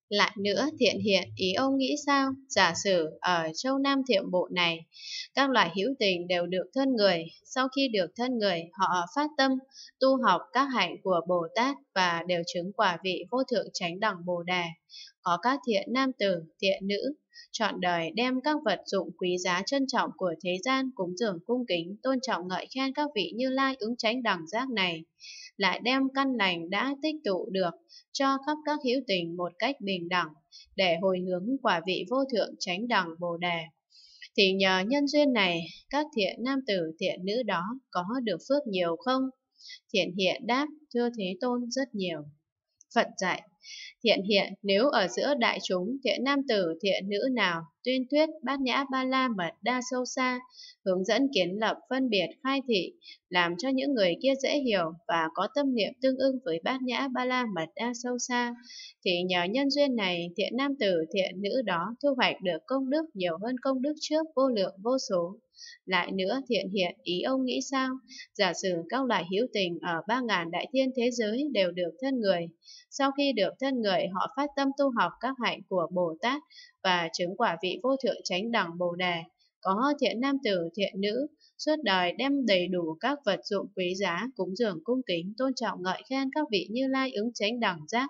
Lại nữa, thiện hiện, ý ông nghĩ sao? Giả sử ở châu Nam Thiểm Bộ này, các loại hữu tình đều được thân người. Sau khi được thân người, họ phát tâm, tu học các hạnh của Bồ Tát và đều chứng quả vị vô thượng chánh đẳng Bồ Đề. Có các thiện nam tử, thiện nữ, trọn đời đem các vật dụng quý giá trân trọng của thế gian cúng dường cung kính, tôn trọng ngợi khen các vị Như Lai ứng chánh đẳng giác này, lại đem căn lành đã tích tụ được cho khắp các hữu tình một cách bình đẳng để hồi hướng quả vị vô thượng chánh đẳng Bồ Đề. Thì nhờ nhân duyên này, các thiện nam tử thiện nữ đó có được phước nhiều không? Thiện hiện đáp, thưa Thế Tôn, rất nhiều. Phật dạy, thiện hiện nếu ở giữa đại chúng, thiện nam tử thiện nữ nào tuyên thuyết bát nhã ba la mật đa sâu xa, hướng dẫn kiến lập phân biệt khai thị, làm cho những người kia dễ hiểu và có tâm niệm tương ưng với bát nhã ba la mật đa sâu xa, thì nhờ nhân duyên này, thiện nam tử thiện nữ đó thu hoạch được công đức nhiều hơn công đức trước vô lượng vô số. Lại nữa, thiện hiện, ý ông nghĩ sao? Giả sử các loài hữu tình ở 3.000 đại thiên thế giới đều được thân người. Sau khi được thân người, họ phát tâm tu học các hạnh của Bồ Tát và chứng quả vị vô thượng chánh đẳng Bồ Đề. Có thiện nam tử, thiện nữ, suốt đời đem đầy đủ các vật dụng quý giá, cúng dường cung kính, tôn trọng ngợi khen các vị Như Lai ứng chánh đẳng giác.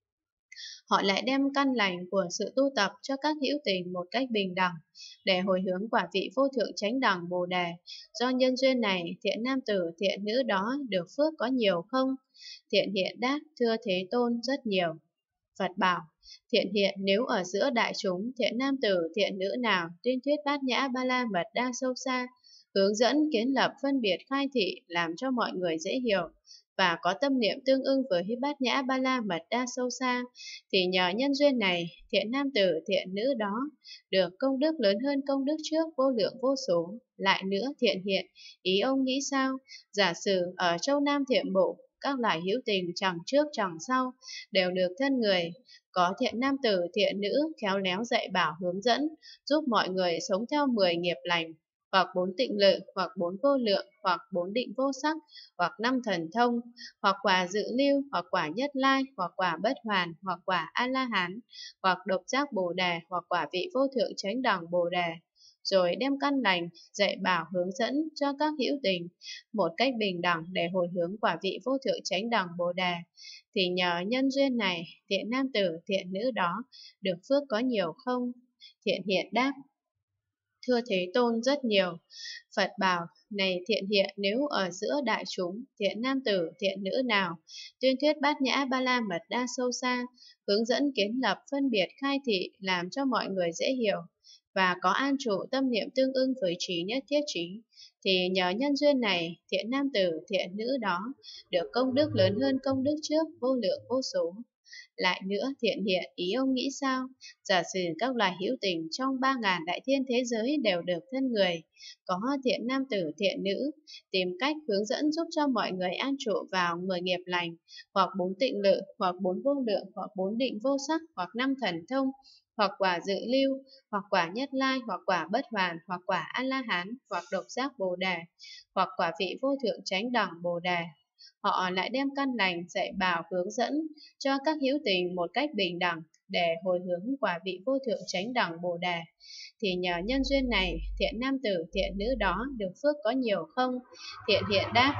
Họ lại đem căn lành của sự tu tập cho các hữu tình một cách bình đẳng để hồi hướng quả vị vô thượng chánh đẳng Bồ Đề. Do nhân duyên này, thiện nam tử, thiện nữ đó được phước có nhiều không? Thiện hiện đáp, thưa Thế Tôn, rất nhiều. Phật bảo, thiện hiện nếu ở giữa đại chúng, thiện nam tử, thiện nữ nào tuyên thuyết bát nhã ba la mật đa sâu xa, hướng dẫn kiến lập phân biệt khai thị, làm cho mọi người dễ hiểu và có tâm niệm tương ưng với bát nhã ba la mật đa sâu xa, thì nhờ nhân duyên này, thiện nam tử thiện nữ đó được công đức lớn hơn công đức trước vô lượng vô số. Lại nữa, thiện hiện, ý ông nghĩ sao? Giả sử ở châu Nam Thiểm Bộ, các loài hữu tình chẳng trước chẳng sau đều được thân người, có thiện nam tử thiện nữ khéo léo dạy bảo hướng dẫn, giúp mọi người sống theo 10 nghiệp lành, hoặc 4 tịnh lự, hoặc 4 vô lượng, hoặc 4 định vô sắc, hoặc 5 thần thông, hoặc quả dự lưu, hoặc quả nhất lai, hoặc quả bất hoàn, hoặc quả a la hán, hoặc độc giác bồ đề, hoặc quả vị vô thượng chánh đẳng bồ đề, rồi đem căn lành dạy bảo hướng dẫn cho các hữu tình một cách bình đẳng để hồi hướng quả vị vô thượng chánh đẳng bồ đề. Thì nhờ nhân duyên này, thiện nam tử thiện nữ đó được phước có nhiều không? Thiện hiện đáp, thưa Thế Tôn, rất nhiều. Phật bảo, này thiện hiện nếu ở giữa đại chúng, thiện nam tử, thiện nữ nào, tuyên thuyết bát nhã ba la mật đa sâu xa, hướng dẫn kiến lập phân biệt khai thị, làm cho mọi người dễ hiểu, và có an trụ tâm niệm tương ưng với trí nhất thiết trí, thì nhờ nhân duyên này, thiện nam tử, thiện nữ đó được công đức lớn hơn công đức trước vô lượng vô số. Lại nữa, thiện hiện, ý ông nghĩ sao? Giả sử các loài hữu tình trong 3.000 đại thiên thế giới đều được thân người, có thiện nam tử, thiện nữ, tìm cách hướng dẫn giúp cho mọi người an trụ vào 10 nghiệp lành, hoặc 4 tịnh lự, hoặc 4 vô lượng, hoặc 4 định vô sắc, hoặc 5 thần thông, hoặc quả dự lưu, hoặc quả nhất lai, hoặc quả bất hoàn, hoặc quả a la hán, hoặc độc giác bồ đề, hoặc quả vị vô thượng chánh đẳng bồ đề. Họ lại đem căn lành dạy bảo hướng dẫn cho các hữu tình một cách bình đẳng để hồi hướng quả vị vô thượng chánh đẳng bồ đề. Thì nhờ nhân duyên này, thiện nam tử thiện nữ đó được phước có nhiều không? Thiện hiện đáp,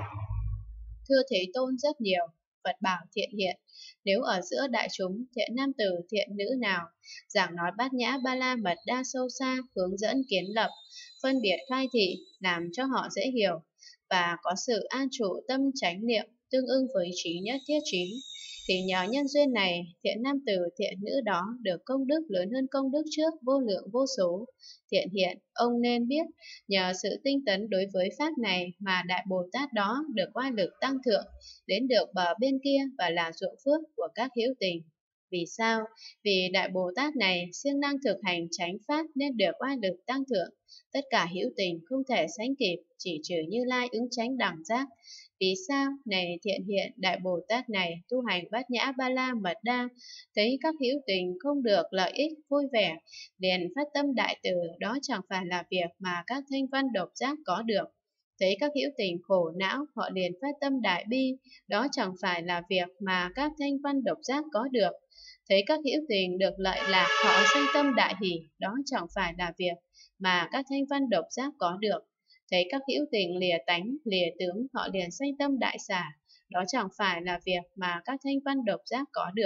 thưa Thế Tôn, rất nhiều. Phật bảo, thiện hiện nếu ở giữa đại chúng, thiện nam tử thiện nữ nào giảng nói bát nhã ba la mật đa sâu xa, hướng dẫn kiến lập phân biệt khai thị, làm cho họ dễ hiểu và có sự an trụ tâm chánh niệm tương ưng với trí nhất thiết trí, thì nhờ nhân duyên này, thiện nam tử thiện nữ đó được công đức lớn hơn công đức trước vô lượng vô số. Thiện hiện, ông nên biết, nhờ sự tinh tấn đối với pháp này mà Đại Bồ Tát đó được oai lực tăng thượng, đến được bờ bên kia và là ruộng phước của các hữu tình. Vì sao? Vì Đại Bồ Tát này siêng năng thực hành chánh pháp nên được oai lực tăng thượng. Tất cả hữu tình không thể sánh kịp, chỉ trừ Như Lai ứng chánh đẳng giác. Vì sao? Này thiện hiện, Đại Bồ Tát này tu hành bát nhã ba la mật đa, thấy các hữu tình không được lợi ích vui vẻ, liền phát tâm đại từ, đó chẳng phải là việc mà các thanh văn độc giác có được. Thấy các hữu tình khổ não, họ liền phát tâm đại bi, đó chẳng phải là việc mà các thanh văn độc giác có được. Thấy các hữu tình được lợi lạc, họ sanh tâm đại hỷ, đó chẳng phải là việc mà các thanh văn độc giác có được. Thấy các hữu tình lìa tánh, lìa tướng, họ liền sanh tâm đại xả, đó chẳng phải là việc mà các thanh văn độc giác có được.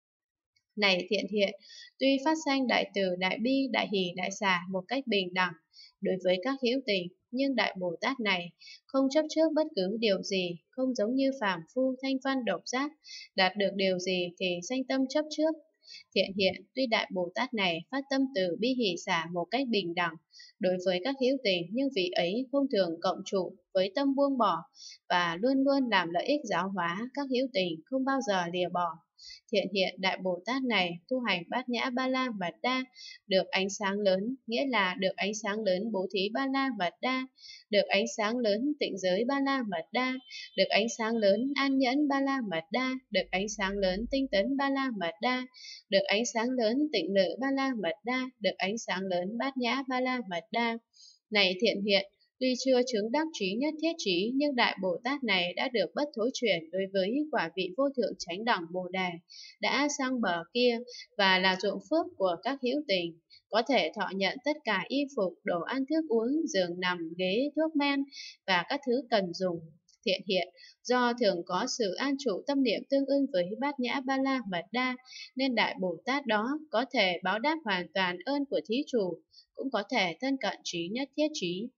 Này thiện hiện, tuy phát sanh đại từ, đại bi, đại hỷ, đại xả một cách bình đẳng đối với các hữu tình, nhưng Đại Bồ Tát này không chấp trước bất cứ điều gì, không giống như phàm phu thanh văn độc giác, đạt được điều gì thì sanh tâm chấp trước. Thiện hiện, tuy Đại Bồ Tát này phát tâm từ bi hỷ xả một cách bình đẳng đối với các hữu tình, nhưng vị ấy không thường cộng trụ với tâm buông bỏ và luôn luôn làm lợi ích giáo hóa các hữu tình, không bao giờ lìa bỏ. Thiện hiện, Đại Bồ Tát này tu hành Bát Nhã Ba La Mật Đa, được ánh sáng lớn, nghĩa là được ánh sáng lớn bố thí Ba La Mật Đa, được ánh sáng lớn tịnh giới Ba La Mật Đa, được ánh sáng lớn an nhẫn Ba La Mật Đa, được ánh sáng lớn tinh tấn Ba La Mật Đa, được ánh sáng lớn tịnh lự Ba La Mật Đa, được ánh sáng lớn Bát Nhã Ba La Mật Đa. Này thiện hiện, tuy chưa chứng đắc trí nhất thiết trí, nhưng Đại Bồ Tát này đã được bất thối chuyển đối với quả vị vô thượng chánh đẳng Bồ Đề, đã sang bờ kia và là ruộng phước của các hữu tình, có thể thọ nhận tất cả y phục, đồ ăn thức uống, giường nằm, ghế, thuốc men và các thứ cần dùng. Thiện hiện, do thường có sự an trụ tâm niệm tương ưng với Bát Nhã Ba La Mật Đa, nên Đại Bồ Tát đó có thể báo đáp hoàn toàn ơn của thí chủ, cũng có thể thân cận trí nhất thiết trí.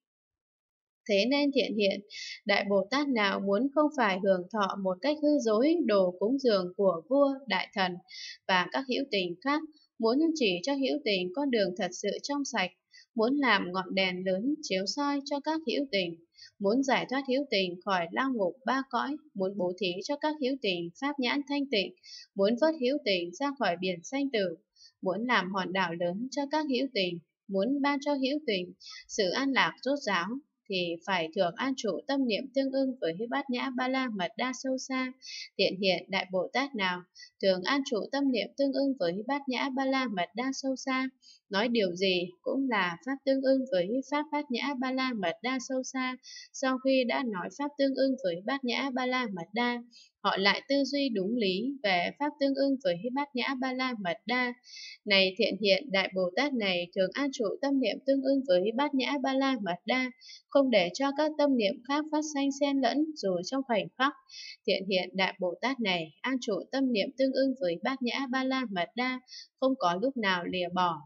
Thế nên thiện hiện, Đại Bồ Tát nào muốn không phải hưởng thọ một cách hư dối đồ cúng dường của vua, đại thần và các hữu tình khác, muốn chỉ cho hữu tình con đường thật sự trong sạch, muốn làm ngọn đèn lớn chiếu soi cho các hữu tình, muốn giải thoát hữu tình khỏi lao ngục ba cõi, muốn bố thí cho các hữu tình pháp nhãn thanh tịnh, muốn vớt hữu tình ra khỏi biển sanh tử, muốn làm hòn đảo lớn cho các hữu tình, muốn ban cho hữu tình sự an lạc rốt ráo, thì phải thường an trụ tâm niệm tương ưng với Bát Nhã Ba La Mật Đa sâu xa. Thiện hiện, Đại Bồ Tát nào thường an trụ tâm niệm tương ưng với Bát Nhã Ba La Mật Đa sâu xa, nói điều gì cũng là pháp tương ưng với pháp Bát Nhã Ba La Mật Đa sâu xa. Sau khi đã nói pháp tương ưng với Bát Nhã Ba La Mật Đa, họ lại tư duy đúng lý về pháp tương ưng với Bát Nhã Ba La Mật Đa. Này thiện hiện, Đại Bồ Tát này thường an trụ tâm niệm tương ưng với Bát Nhã Ba La Mật Đa, không để cho các tâm niệm khác phát sanh xen lẫn dù trong khoảnh khắc. Thiện hiện, Đại Bồ Tát này an trụ tâm niệm tương ưng với Bát Nhã Ba La Mật Đa, không có lúc nào lìa bỏ.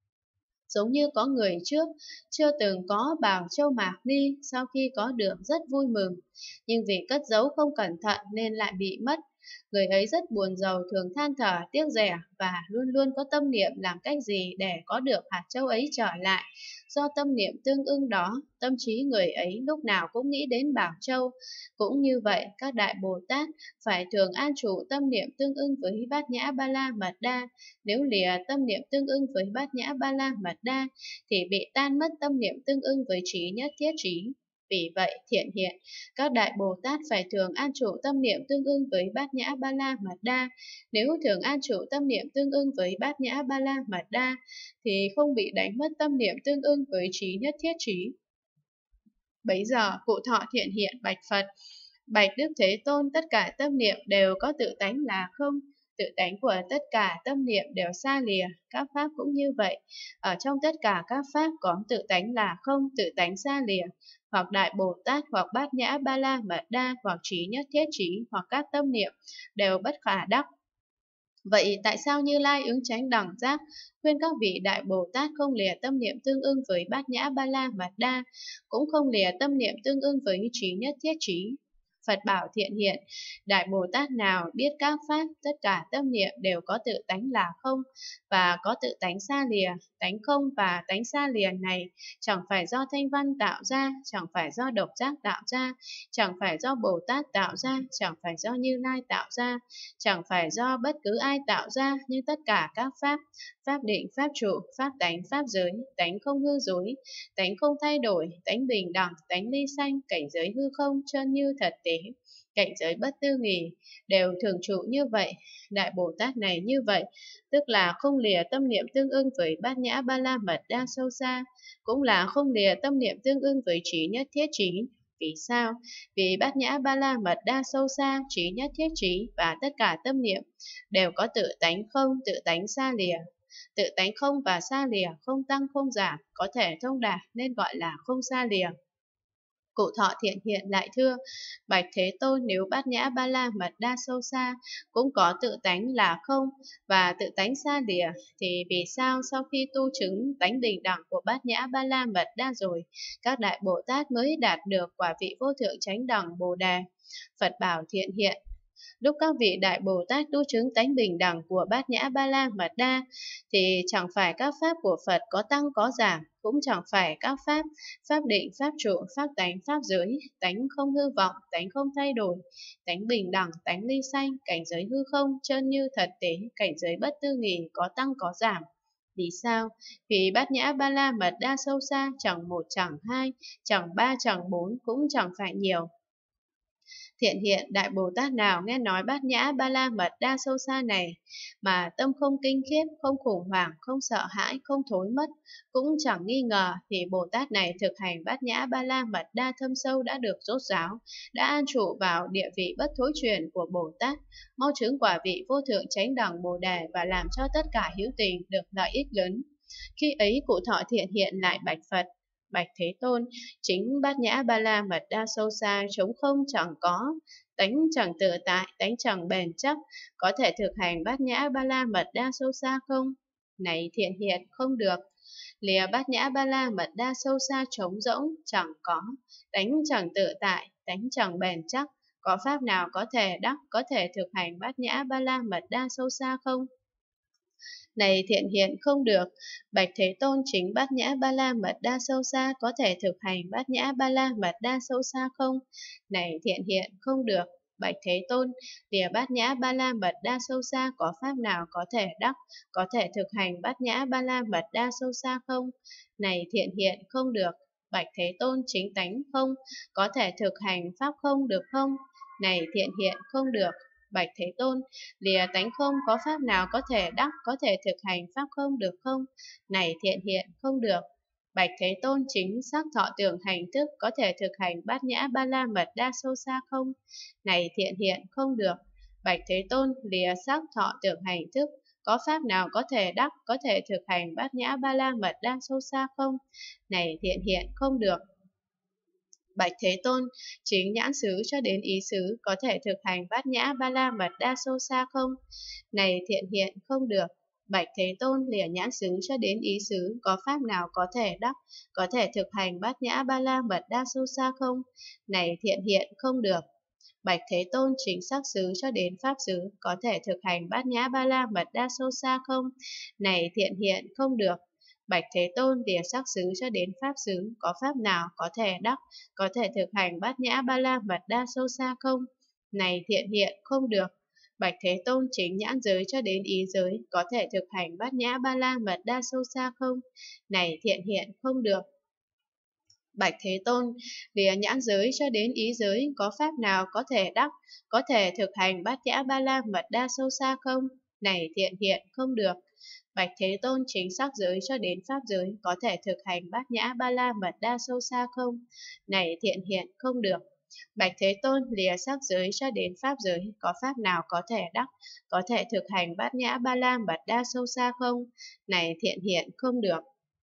Giống như có người trước chưa từng có Bảo Châu Mạc Ni, sau khi có được rất vui mừng, nhưng vì cất giấu không cẩn thận nên lại bị mất. Người ấy rất buồn rầu, thường than thở tiếc rẻ và luôn luôn có tâm niệm làm cách gì để có được hạt châu ấy trở lại. Do tâm niệm tương ưng đó, tâm trí người ấy lúc nào cũng nghĩ đến Bảo Châu. Cũng như vậy, các Đại Bồ Tát phải thường an trụ tâm niệm tương ưng với Bát Nhã Ba La Mật Đa. Nếu lìa tâm niệm tương ưng với Bát Nhã Ba La Mật Đa thì bị tan mất tâm niệm tương ưng với trí nhất thiết trí. Vì vậy, thiện hiện, các Đại Bồ Tát phải thường an trụ tâm niệm tương ưng với Bát Nhã Ba La Mật Đa. Nếu thường an trụ tâm niệm tương ưng với Bát Nhã Ba La Mật Đa thì không bị đánh mất tâm niệm tương ưng với trí nhất thiết trí. Bấy giờ, Cụ Thọ thiện hiện bạch Phật: Bạch Đức Thế Tôn, tất cả tâm niệm đều có tự tánh là không. Tự tánh của tất cả tâm niệm đều xa lìa, các pháp cũng như vậy. Ở trong tất cả các pháp có tự tánh là không, tự tánh xa lìa. Hoặc Đại Bồ Tát, hoặc Bát Nhã Ba La Mật Đa, hoặc trí nhất thiết trí, hoặc các tâm niệm đều bất khả đắc. Vậy tại sao Như Lai ứng chánh đẳng giác khuyên các vị Đại Bồ Tát không lìa tâm niệm tương ưng với Bát Nhã Ba La Mật Đa, cũng không lìa tâm niệm tương ưng với trí nhất thiết trí? Phật bảo thiện hiện, Đại Bồ Tát nào biết các pháp, tất cả tâm niệm đều có tự tánh là không và có tự tánh xa lìa. Tánh không và tánh xa lìa này chẳng phải do Thanh Văn tạo ra, chẳng phải do Độc Giác tạo ra, chẳng phải do Bồ Tát tạo ra, chẳng phải do Như Lai tạo ra, chẳng phải do bất cứ ai tạo ra, nhưng tất cả các pháp, pháp định, pháp trụ, pháp tánh, pháp giới, tánh không hư dối, tánh không thay đổi, tánh bình đẳng, tánh ly sanh, cảnh giới hư không, chân như thật tế, cảnh giới bất tư nghì, đều thường trụ như vậy. Đại Bồ Tát này như vậy, tức là không lìa tâm niệm tương ưng với Bát Nhã Ba La Mật Đa sâu xa, cũng là không lìa tâm niệm tương ưng với trí nhất thiết trí. Vì sao? Vì Bát Nhã Ba La Mật Đa sâu xa, trí nhất thiết trí và tất cả tâm niệm đều có tự tánh không, tự tánh xa lìa. Tự tánh không và xa lìa, không tăng không giảm, có thể thông đạt nên gọi là không xa lìa. Cụ Thọ Thiện Hiện lại thưa: Bạch Thế Tôn, nếu Bát Nhã Ba La Mật Đa sâu xa cũng có tự tánh là không và tự tánh xa lìa, thì vì sao sau khi tu chứng tánh bình đẳng của Bát Nhã Ba La Mật Đa rồi, các đại Bồ Tát mới đạt được quả vị vô thượng chánh đẳng Bồ Đề? Phật bảo Thiện Hiện: Lúc các vị đại Bồ Tát tu chứng tánh bình đẳng của Bát Nhã Ba La Mật Đa thì chẳng phải các pháp của Phật có tăng có giảm, cũng chẳng phải các pháp, pháp định, pháp trụ, pháp tánh, pháp giới, tánh không hư vọng, tánh không thay đổi, tánh bình đẳng, tánh ly sanh, cảnh giới hư không, chân như thật tế, cảnh giới bất tư nghì, có tăng có giảm. Vì sao? Vì Bát Nhã Ba La Mật Đa sâu xa, chẳng một chẳng hai, chẳng ba chẳng bốn, cũng chẳng phải nhiều. Thiện Hiện, đại Bồ Tát nào nghe nói Bát Nhã Ba La Mật Đa sâu xa này mà tâm không kinh khiếp, không khủng hoảng, không sợ hãi, không thối mất, cũng chẳng nghi ngờ, thì Bồ Tát này thực hành Bát Nhã Ba La Mật Đa thâm sâu đã được rốt ráo, đã an trụ vào địa vị bất thối chuyển của Bồ Tát, mau chứng quả vị vô thượng chánh đẳng Bồ Đề và làm cho tất cả hữu tình được lợi ích lớn. Khi ấy Cụ Thọ Thiện Hiện lại bạch Phật: Bạch Thế Tôn, chính Bát Nhã Ba La Mật Đa sâu xa, trống không chẳng có, tánh chẳng tự tại, tánh chẳng bền chắc, có thể thực hành Bát Nhã Ba La Mật Đa sâu xa không? Này Thiện Hiện, không được. Lìa Bát Nhã Ba La Mật Đa sâu xa trống rỗng, chẳng có, tánh chẳng tự tại, tánh chẳng bền chắc, có pháp nào có thể đắc, có thể thực hành Bát Nhã Ba La Mật Đa sâu xa không? Này Thiện Hiện, không được. Bạch Thế Tôn, chính Bát Nhã Ba La Mật Đa sâu xa có thể thực hành Bát Nhã Ba La Mật Đa sâu xa không? Này Thiện Hiện, không được. Bạch Thế Tôn, lìa Bát Nhã Ba La Mật Đa sâu xa có pháp nào có thể đắc, có thể thực hành Bát Nhã Ba La Mật Đa sâu xa không? Này Thiện Hiện, không được. Bạch Thế Tôn, chính tánh không, có thể thực hành pháp không được không? Này Thiện Hiện, không được. Bạch Thế Tôn, lìa tánh không có pháp nào có thể đắc, có thể thực hành pháp không được không? Này Thiện Hiện, không được. Bạch Thế Tôn, chính sắc thọ tưởng hành thức có thể thực hành Bát Nhã Ba La Mật Đa sâu xa không? Này Thiện Hiện, không được. Bạch Thế Tôn, lìa sắc thọ tưởng hành thức có pháp nào có thể đắc, có thể thực hành Bát Nhã Ba La Mật Đa sâu xa không? Này Thiện Hiện, không được. Bạch Thế Tôn, chính nhãn xứ cho đến ý xứ có thể thực hành Bát Nhã Ba La Mật Đa sâu xa không? Này Thiện Hiện, không được. Bạch Thế Tôn, lìa nhãn xứ cho đến ý xứ có pháp nào có thể đắc, có thể thực hành Bát Nhã Ba La Mật Đa sâu xa không? Này Thiện Hiện, không được. Bạch Thế Tôn, chính sắc xứ cho đến pháp xứ có thể thực hành Bát Nhã Ba La Mật Đa sâu xa không? Này Thiện Hiện, không được. Bạch Thế Tôn, lìa sắc xứ cho đến pháp xứ có pháp nào có thể đắc, có thể thực hành Bát Nhã Ba La Mật Đa sâu xa không? Này Thiện Hiện, không được. Bạch Thế Tôn, chính nhãn giới cho đến ý giới có thể thực hành Bát Nhã Ba La Mật Đa sâu xa không? Này Thiện Hiện, không được. Bạch Thế Tôn, lìa nhãn giới cho đến ý giới có pháp nào có thể đắc, có thể thực hành Bát Nhã Ba La Mật Đa sâu xa không? Này Thiện Hiện, không được. Bạch Thế Tôn, chính sắc giới cho đến pháp giới có thể thực hành Bát Nhã Ba La Mật Đa sâu xa không? Này Thiện Hiện, không được. Bạch Thế Tôn, lìa sắc giới cho đến pháp giới có pháp nào có thể đắc, có thể thực hành Bát Nhã Ba La Mật Đa sâu xa không? Này Thiện Hiện, không được.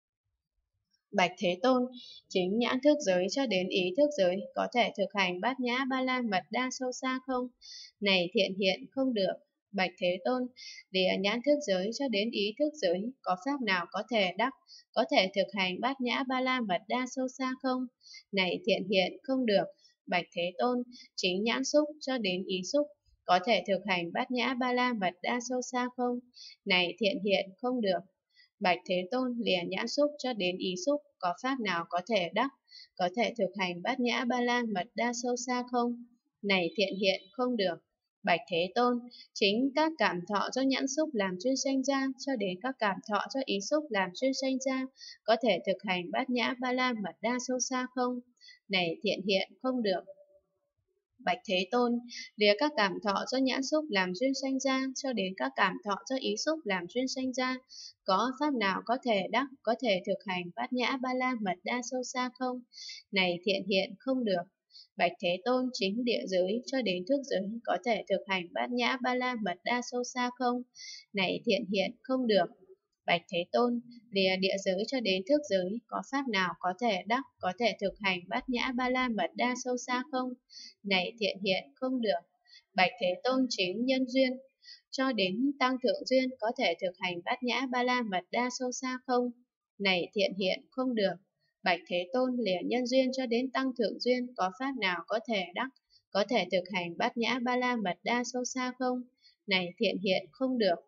Bạch Thế Tôn, chính nhãn thức giới cho đến ý thức giới có thể thực hành Bát Nhã Ba La Mật Đa sâu xa không? Này Thiện Hiện, không được. Bạch Thế Tôn, lìa nhãn thức giới cho đến ý thức giới có pháp nào có thể đắc, có thể thực hành Bát Nhã Ba La Mật Đa sâu xa không? Này Thiện Hiện, không được. Bạch Thế Tôn, chính nhãn xúc cho đến ý xúc có thể thực hành Bát Nhã Ba La Mật Đa sâu xa không? Này Thiện Hiện, không được. Bạch Thế Tôn, lìa nhãn xúc cho đến ý xúc có pháp nào có thể đắc, có thể thực hành Bát Nhã Ba La Mật Đa sâu xa không? Này Thiện Hiện, không được. Bạch Thế Tôn, chính các cảm thọ do nhãn xúc làm chuyên sanh ra cho đến các cảm thọ do ý xúc làm chuyên sanh ra có thể thực hành Bát Nhã Ba La Mật Đa sâu xa không? Này Thiện Hiện, không được. Bạch Thế Tôn, lìa các cảm thọ do nhãn xúc làm duyên sanh ra cho đến các cảm thọ do ý xúc làm duyên sanh ra, có pháp nào có thể đắc, có thể thực hành Bát Nhã Ba La Mật Đa sâu xa không? Này Thiện Hiện, không được. Bạch Thế Tôn, chính địa giới cho đến thức giới có thể thực hành bát nhã ba la mật đa sâu xa không? Này thiện hiện, không được. Bạch Thế Tôn, lìa địa giới cho đến thức giới, có pháp nào có thể đắc, có thể thực hành bát nhã ba la mật đa sâu xa không? Này thiện hiện, không được. Bạch Thế Tôn, chính nhân duyên cho đến tăng thượng duyên có thể thực hành bát nhã ba la mật đa sâu xa không? Này thiện hiện, không được. Bạch Thế Tôn, lìa nhân duyên cho đến tăng thượng duyên, có pháp nào có thể đắc, có thể thực hành bát nhã ba la mật đa sâu xa không? Này thiện hiện, không được.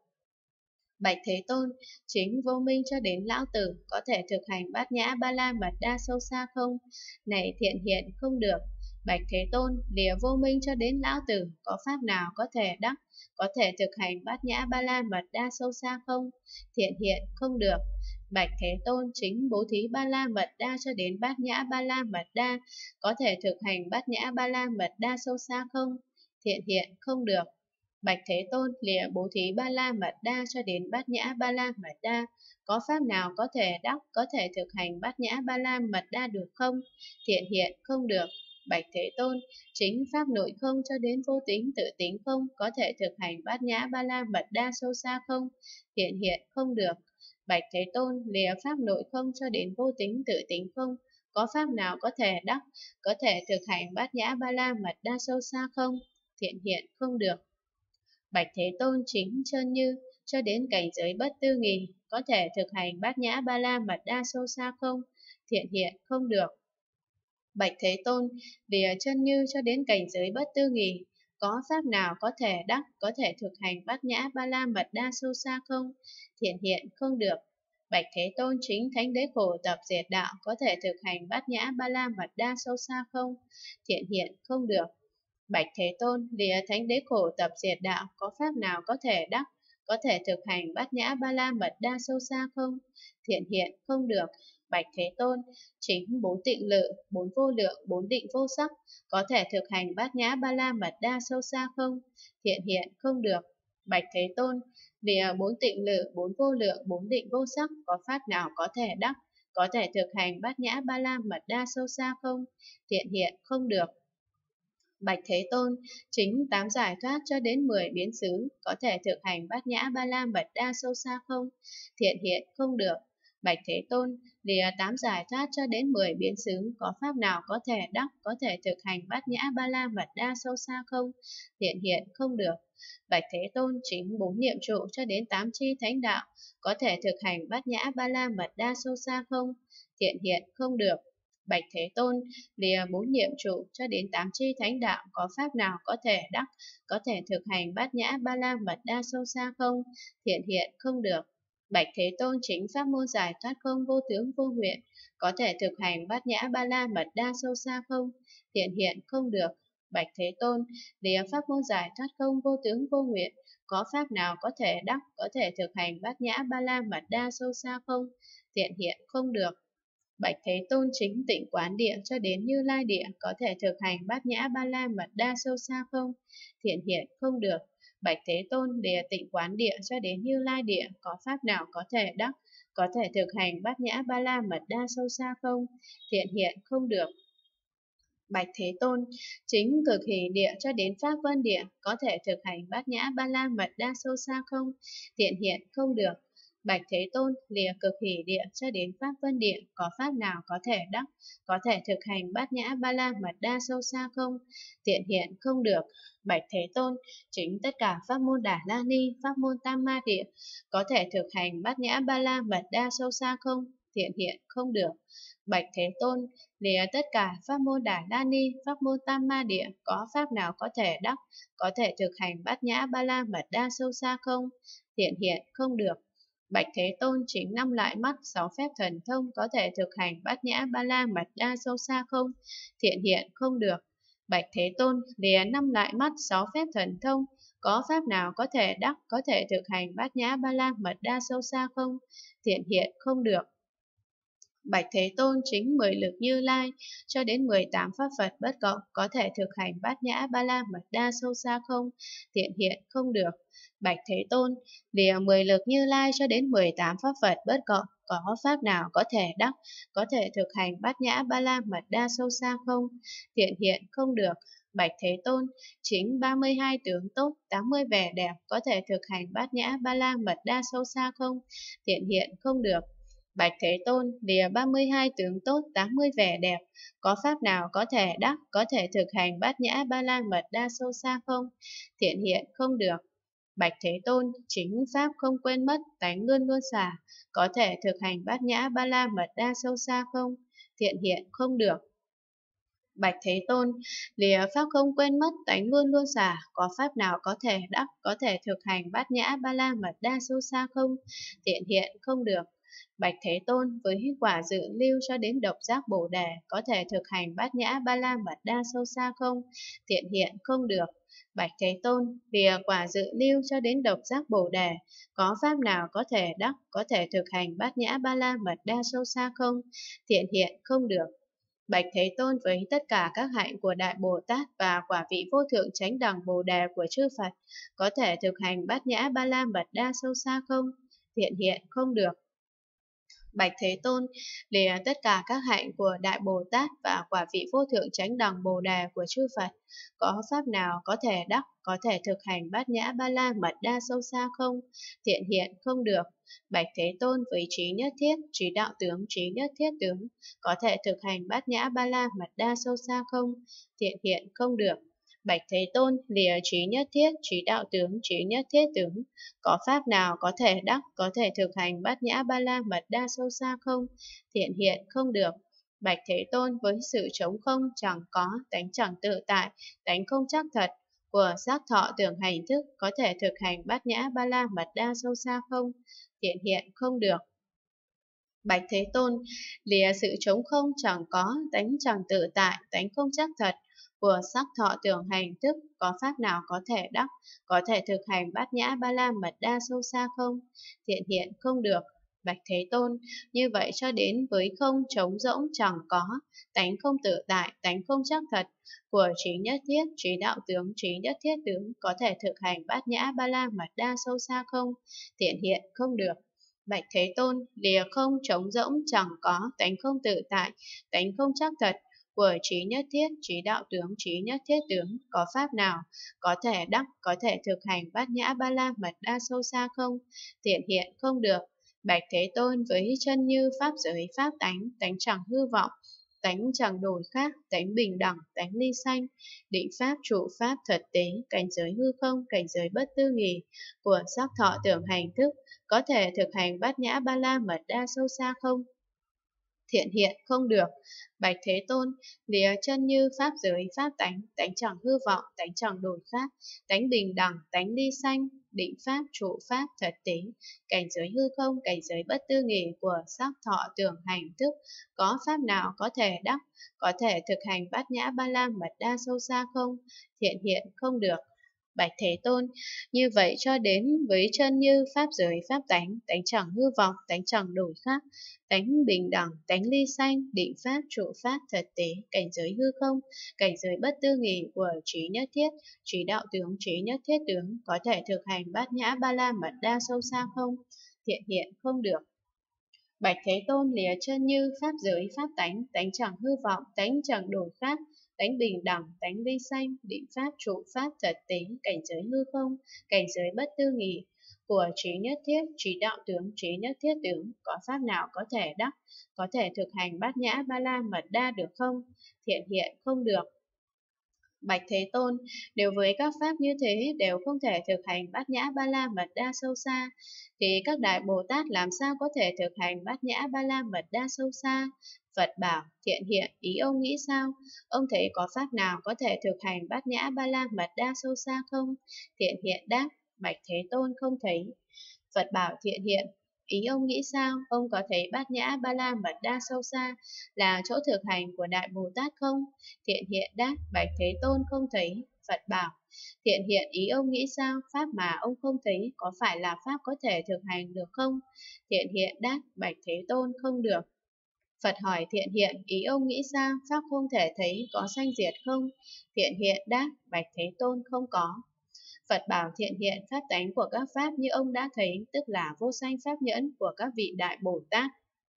Bạch Thế Tôn, chính vô minh cho đến lão tử, có thể thực hành bát nhã ba la mật đa sâu xa không? Này thiện hiện, không được. Bạch Thế Tôn, lìa vô minh cho đến lão tử, có pháp nào có thể đắc, có thể thực hành bát nhã ba la mật đa sâu xa không? Thiện hiện, không được. Bạch Thế Tôn, chính bố thí ba la mật đa cho đến bát nhã ba la mật đa, có thể thực hành bát nhã ba la mật đa sâu xa không? Thiện hiện, không được. Bạch Thế Tôn, lìa bố thí ba la mật đa cho đến bát nhã ba la mật đa, có pháp nào có thể đắc, có thể thực hành bát nhã ba la mật đa được không? Thiện hiện, không được. Bạch Thế Tôn, chính pháp nội không cho đến vô tính tự tính không, có thể thực hành bát nhã ba la mật đa sâu xa không? Thiện hiện, không được. Bạch Thế Tôn, lìa pháp nội không cho đến vô tính tự tính không, có pháp nào có thể đắc, có thể thực hành bát nhã ba la mật đa sâu xa không? Thiện hiện, không được. Bạch Thế Tôn, chính chân như cho đến cảnh giới bất tư nghì, có thể thực hành bát nhã ba la mật đa sâu xa không? Thiện hiện, không được. Bạch Thế Tôn, lìa chân như cho đến cảnh giới bất tư nghì, có pháp nào có thể đắc, có thể thực hành bát nhã ba la mật đa sâu xa không? Thiện hiện, không được. Bạch Thế Tôn, chính thánh đế khổ tập diệt đạo, có thể thực hành bát nhã ba la mật đa sâu xa không? Thiện hiện, không được. Bạch Thế Tôn, lìa thánh đế khổ tập diệt đạo, có pháp nào có thể đắc, có thể thực hành bát nhã ba la mật đa sâu xa không? Thiện hiện, không được. Bạch Thế Tôn, chính bốn tịnh lự, bốn vô lượng, bốn định vô sắc, có thể thực hành bát nhã ba la mật đa sâu xa không? Thiện hiện, không được. Bạch Thế Tôn, lìa bốn tịnh lự, bốn vô lượng, bốn định vô sắc, có pháp nào có thể đắc, có thể thực hành bát nhã ba la mật đa sâu xa không? Thiện hiện, không được. Bạch Thế Tôn, chính tám giải thoát cho đến 10 biến xứ, có thể thực hành bát nhã ba la mật đa sâu xa không? Thiện hiện, không được. Bạch Thế Tôn, lìa tám giải thoát cho đến 10 biến xứ, có pháp nào có thể đắc, có thể thực hành bát nhã ba la mật đa sâu xa không? Thiện hiện, không được. Bạch Thế Tôn, chính bốn niệm trụ cho đến 8 chi thánh đạo, có thể thực hành bát nhã ba la mật đa sâu xa không? Thiện hiện, không được. Bạch Thế Tôn, lìa bốn niệm trụ cho đến 8 chi thánh đạo, có pháp nào có thể đắc, có thể thực hành bát nhã ba la mật đa sâu xa không? Thiện hiện, không được. Bạch Thế Tôn, chính pháp môn giải thoát không vô tướng vô nguyện, có thể thực hành bát nhã ba la mật đa sâu xa không? Thiện hiện, không được. Bạch Thế Tôn, lìa pháp môn giải thoát không vô tướng vô nguyện, có pháp nào có thể đắc, có thể thực hành bát nhã ba la mật đa sâu xa không? Thiện hiện, không được. Bạch Thế Tôn, chính tịnh quán địa cho đến Như Lai địa, có thể thực hành bát nhã ba la mật đa sâu xa không? Thiện hiện, không được. Bạch Thế Tôn, lìa tịnh quán địa cho đến Như Lai địa, có pháp nào có thể đắc, có thể thực hành bát nhã ba la mật đa sâu xa không? Thiện hiện, không được. Bạch Thế Tôn, chính cực hỷ địa cho đến Pháp Vân địa, có thể thực hành bát nhã ba la mật đa sâu xa không? Thiện hiện, không được. Bạch Thế Tôn, lìa cực hỷ địa cho đến Pháp Vân địa, có pháp nào có thể đắc, có thể thực hành bát nhã ba la mật đa sâu xa không? Thiện hiện, không được. Bạch Thế Tôn, chính tất cả pháp môn Đà La Ni, pháp môn Tam Ma địa, có thể thực hành bát nhã ba la mật đa sâu xa không? Thiện hiện, không được. Bạch Thế Tôn, lìa tất cả pháp môn Đà La Ni, pháp môn Tam Ma địa, có pháp nào có thể đắc, có thể thực hành bát nhã ba la mật đa sâu xa không? Thiện hiện, không được. Bạch Thế Tôn, chính năm lại mắt, 6 phép thần thông, có thể thực hành bát nhã ba la mật đa sâu xa không? Thiện hiện, không được. Bạch Thế Tôn, lìa năm lại mắt, 6 phép thần thông, có pháp nào có thể đắc, có thể thực hành bát nhã ba la mật đa sâu xa không? Thiện hiện, không được. Bạch Thế Tôn, chính 10 lực Như Lai cho đến 18 pháp Phật bất cộng, có thể thực hành bát nhã ba la mật đa sâu xa không? Thiện hiện, không được. Bạch Thế Tôn, lìa 10 lực Như Lai cho đến 18 pháp Phật bất cộng, có pháp nào có thể đắc, có thể thực hành bát nhã ba la mật đa sâu xa không? Thiện hiện không được. Bạch Thế Tôn, chính 32 tướng tốt, 80 vẻ đẹp có thể thực hành bát nhã ba la mật đa sâu xa không? Thiện hiện không được. Bạch Thế Tôn, lìa 32 tướng tốt, 80 vẻ đẹp, có pháp nào có thể đắc, có thể thực hành bát nhã ba la mật đa sâu xa không? Thiện hiện không được. Bạch Thế Tôn, chính pháp không quên mất, tánh luôn luôn xả, có thể thực hành bát nhã ba la mật đa sâu xa không? Thiện hiện không được. Bạch Thế Tôn, lìa pháp không quên mất, tánh luôn luôn xả, có pháp nào có thể đắc, có thể thực hành bát nhã ba la mật đa sâu xa không? Thiện hiện không được. Bạch Thế Tôn, với quả dự lưu cho đến độc giác Bồ Đề, có thể thực hành bát nhã ba la mật đa sâu xa không? Thiện hiện không được. Bạch Thế Tôn, lìa quả dự lưu cho đến độc giác Bồ Đề, có pháp nào có thể đắc, có thể thực hành bát nhã ba la mật đa sâu xa không? Thiện hiện không được. Bạch Thế Tôn, với tất cả các hạnh của Đại Bồ Tát và quả vị vô thượng chánh đẳng Bồ Đề của chư Phật, có thể thực hành bát nhã ba la mật đa sâu xa không? Thiện hiện không được. Bạch Thế Tôn, lìa tất cả các hạnh của Đại Bồ Tát và quả vị vô thượng chánh đẳng Bồ Đề của chư Phật, có pháp nào có thể đắc, có thể thực hành bát nhã ba la mật đa sâu xa không? Thiện hiện không được. Bạch Thế Tôn, với trí nhất thiết, trí đạo tướng, trí nhất thiết tướng, có thể thực hành bát nhã ba la mật đa sâu xa không? Thiện hiện không được. Bạch Thế Tôn, lìa trí nhất thiết, trí đạo tướng, trí nhất thiết tướng, có pháp nào có thể đắc, có thể thực hành bát nhã ba la mật đa sâu xa không? Thiện hiện không được. Bạch Thế Tôn, với sự trống không, chẳng có, tánh chẳng tự tại, tánh không chắc thật, của giác thọ tưởng hành thức, có thể thực hành bát nhã ba la mật đa sâu xa không? Thiện hiện không được. Bạch Thế Tôn, lìa sự trống không chẳng có, tánh chẳng tự tại, tánh không chắc thật, của sắc thọ tưởng hành thức, có pháp nào có thể đắc, có thể thực hành bát nhã ba la mật đa sâu xa không? Thiện hiện không được. Bạch Thế Tôn, như vậy cho đến với không trống rỗng chẳng có, tánh không tự tại, tánh không chắc thật, của trí nhất thiết, trí đạo tướng, trí nhất thiết tướng, có thể thực hành bát nhã ba la mật đa sâu xa không? Thiện hiện không được. Bạch Thế Tôn, lìa không trống rỗng chẳng có, tánh không tự tại, tánh không chắc thật, của trí nhất thiết, trí đạo tướng, trí nhất thiết tướng, có pháp nào có thể đắc, có thể thực hành bát nhã ba la mật đa sâu xa không? Thiện hiện không được. Bạch Thế Tôn, với chân như pháp giới pháp tánh, tánh chẳng hư vọng, tánh chẳng đổi khác, tánh bình đẳng, tánh ly sanh, định pháp, trụ pháp, thật tế, cảnh giới hư không, cảnh giới bất tư nghì, của sắc thọ tưởng hành thức, có thể thực hành bát nhã ba la mật đa sâu xa không? Thiện hiện không được. Bạch Thế Tôn, lìa chân như pháp giới pháp tánh, tánh chẳng hư vọng, tánh chẳng đổi khác, tánh bình đẳng, tánh ly sanh, định pháp, trụ pháp, thật tế, cảnh giới hư không, cảnh giới bất tư nghì của sắc thọ tưởng hành thức, có pháp nào có thể đắc, có thể thực hành bát nhã ba la mật đa sâu xa không? Thiện hiện không được. Bạch Thế Tôn, như vậy cho đến với chân như pháp giới pháp tánh, tánh chẳng hư vọng, tánh chẳng đổi khác, tánh bình đẳng, tánh ly sanh, định pháp, trụ pháp, thật tế, cảnh giới hư không, cảnh giới bất tư nghì của trí nhất thiết, trí đạo tướng, trí nhất thiết tướng, có thể thực hành bát nhã ba la mật đa sâu xa không? Thiện hiện không được. Bạch Thế Tôn, lìa chân như pháp giới pháp tánh, tánh chẳng hư vọng, tánh chẳng đổi khác, tánh bình đẳng, tánh ly sanh, định pháp, trụ pháp, thật tế, cảnh giới hư không, cảnh giới bất tư nghì, của trí nhất thiết, trí đạo tướng, trí nhất thiết tướng, có pháp nào có thể đắc, có thể thực hành bát nhã ba la mật đa được không? Thiện hiện không được. Bạch Thế Tôn, nếu với các pháp như thế đều không thể thực hành bát nhã ba la mật đa sâu xa, thì các đại Bồ Tát làm sao có thể thực hành bát nhã ba la mật đa sâu xa? Phật bảo, Thiện hiện, ý ông nghĩ sao? Ông thấy có pháp nào có thể thực hành bát nhã ba la mật đa sâu xa không? Thiện hiện đáp, Bạch Thế Tôn không thấy. Phật bảo Thiện hiện, ý ông nghĩ sao? Ông có thấy bát nhã ba la mật đa sâu xa là chỗ thực hành của Đại Bồ Tát không? Thiện hiện đáp, Bạch Thế Tôn không thấy. Phật bảo, Thiện hiện, ý ông nghĩ sao? Pháp mà ông không thấy có phải là pháp có thể thực hành được không? Thiện hiện đáp, Bạch Thế Tôn không được. Phật hỏi Thiện hiện, ý ông nghĩ sao? Pháp không thể thấy có sanh diệt không? Thiện hiện đáp, Bạch Thế Tôn không có. Phật bảo thiện hiện pháp tánh của các pháp như ông đã thấy, tức là vô sanh pháp nhẫn của các vị Đại Bồ Tát.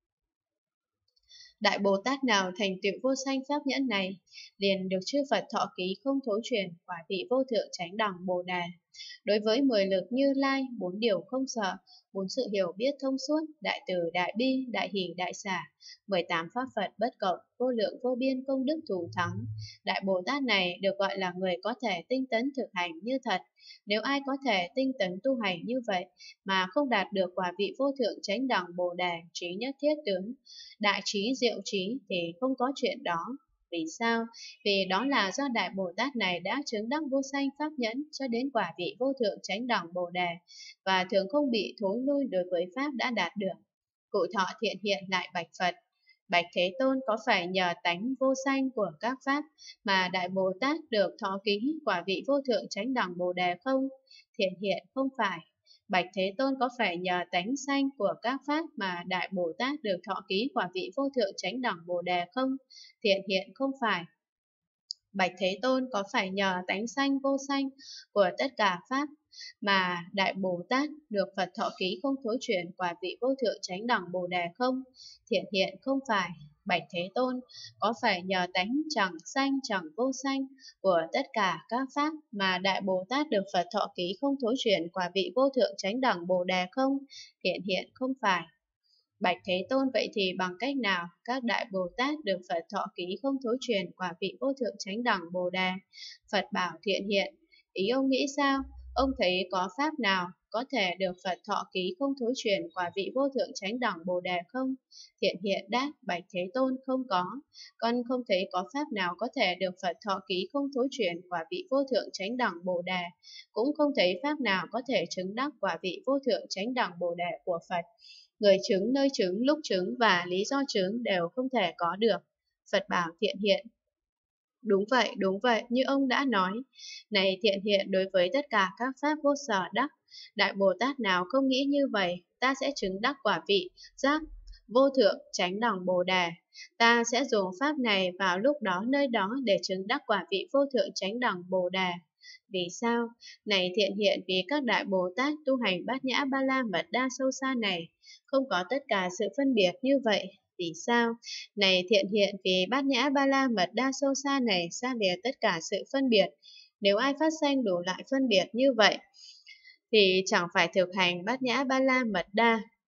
Đại Bồ Tát nào thành tựu vô sanh pháp nhẫn này, liền được chư Phật thọ ký không thối chuyển quả vị vô thượng chánh đẳng Bồ Đề. Đối với 10 lực Như Lai, 4 điều không sợ, 4 sự hiểu biết thông suốt, đại từ, đại bi, đại hỷ, đại xả, 18 pháp Phật bất cộng, vô lượng vô biên công đức thù thắng. Đại Bồ Tát này được gọi là người có thể tinh tấn thực hành như thật. Nếu ai có thể tinh tấn tu hành như vậy mà không đạt được quả vị vô thượng chánh đẳng Bồ Đề, trí nhất thiết tướng, đại trí diệu trí thì không có chuyện đó. Vì sao? Vì đó là do Đại Bồ Tát này đã chứng đắc vô sanh pháp nhẫn cho đến quả vị vô thượng chánh đẳng Bồ Đề và thường không bị thối lui đối với pháp đã đạt được. Cụ thọ thiện hiện lại bạch Phật: Bạch Thế Tôn, có phải nhờ tánh vô sanh của các pháp mà Đại Bồ Tát được thọ ký quả vị vô thượng chánh đẳng Bồ Đề không? Thiện hiện: không phải. Bạch Thế Tôn, có phải nhờ tánh sanh của các pháp mà Đại Bồ Tát được thọ ký quả vị vô thượng chánh đẳng Bồ Đề không? Thiện hiện: không phải. Bạch Thế Tôn, có phải nhờ tánh sanh vô sanh của tất cả pháp mà Đại Bồ Tát được Phật thọ ký không thối chuyển quả vị vô thượng chánh đẳng Bồ Đề không? Thiện hiện: không phải. Bạch Thế Tôn, có phải nhờ tánh chẳng sanh chẳng vô sanh của tất cả các pháp mà Đại Bồ Tát được Phật thọ ký không thối chuyển quả vị vô thượng chánh đẳng Bồ Đề không? Thiện hiện: không phải. Bạch Thế Tôn, vậy thì bằng cách nào các Đại Bồ Tát được Phật thọ ký không thối truyền quả vị vô thượng chánh đẳng Bồ Đề? Phật bảo thiện hiện: ý ông nghĩ sao? Ông thấy có pháp nào có thể được Phật thọ ký không thối truyền quả vị vô thượng chánh đẳng Bồ Đề không? Thiện hiện đáp: Bạch Thế Tôn, không có. Con không thấy có pháp nào có thể được Phật thọ ký không thối truyền quả vị vô thượng chánh đẳng Bồ Đề, cũng không thấy pháp nào có thể chứng đắc quả vị vô thượng chánh đẳng Bồ Đề của Phật. Người chứng, nơi chứng, lúc chứng và lý do chứng đều không thể có được. Phật bảo thiện hiện: đúng vậy, như ông đã nói. Này thiện hiện, đối với tất cả các pháp vô sở đắc, Đại Bồ Tát nào không nghĩ như vậy, ta sẽ chứng đắc quả vị giác vô thượng chánh đẳng Bồ Đề. Ta sẽ dùng pháp này vào lúc đó nơi đó để chứng đắc quả vị vô thượng chánh đẳng Bồ Đề. Vì sao? Này thiện hiện, vì các Đại Bồ Tát tu hành Bát Nhã Ba La Mật Đa sâu xa này không có tất cả sự phân biệt như vậy. Vì sao? Này thiện hiện, vì Bát Nhã Ba La Mật Đa sâu xa này xa lìa tất cả sự phân biệt. Nếu ai phát sanh đủ loại phân biệt như vậy thì chẳng phải thực hành Bát Nhã Ba La Mật Đa.